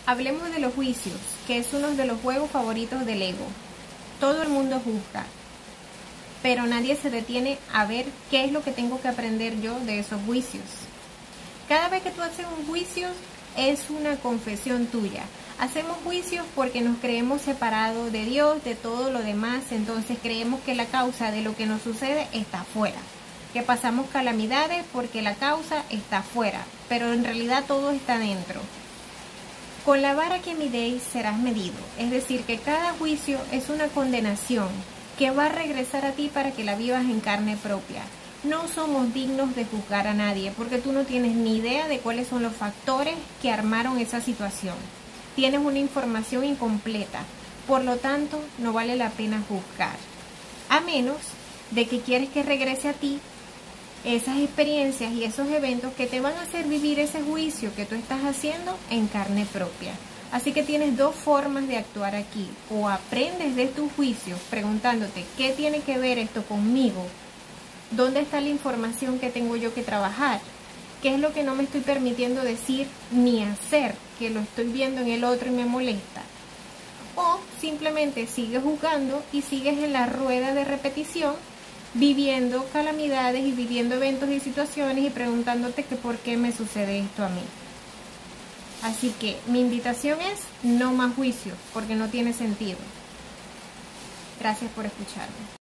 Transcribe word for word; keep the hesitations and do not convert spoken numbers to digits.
Hablemos de los juicios, que es uno de los juegos favoritos del ego. Todo el mundo juzga, pero nadie se detiene a ver qué es lo que tengo que aprender yo de esos juicios. Cada vez que tú haces un juicio es una confesión tuya. Hacemos juicios porque nos creemos separados de Dios, de todo lo demás, entonces creemos que la causa de lo que nos sucede está afuera. Que pasamos calamidades porque la causa está afuera, pero en realidad todo está dentro. Con la vara que midéis serás medido, es decir, que cada juicio es una condenación que va a regresar a ti para que la vivas en carne propia. No somos dignos de juzgar a nadie porque tú no tienes ni idea de cuáles son los factores que armaron esa situación. Tienes una información incompleta, por lo tanto no vale la pena juzgar. A menos de que quieres que regrese a ti esas experiencias y esos eventos que te van a hacer vivir ese juicio que tú estás haciendo en carne propia. Así que tienes dos formas de actuar aquí. O aprendes de tus juicios preguntándote qué tiene que ver esto conmigo, dónde está la información que tengo yo que trabajar, qué es lo que no me estoy permitiendo decir ni hacer, que lo estoy viendo en el otro y me molesta. O simplemente sigues juzgando y sigues en la rueda de repetición, viviendo calamidades y viviendo eventos y situaciones y preguntándote que por qué me sucede esto a mí. Así que mi invitación es no más juicios, porque no tiene sentido. Gracias por escucharme.